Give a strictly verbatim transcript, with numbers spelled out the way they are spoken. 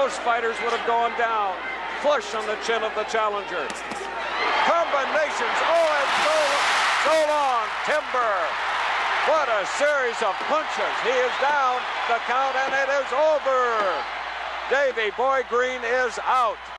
most fighters would have gone down. Flush on the chin of the challenger. Combinations. Oh, and so, so long. Timber. What a series of punches. He is down the count, and it is over. Davey Boy Green is out.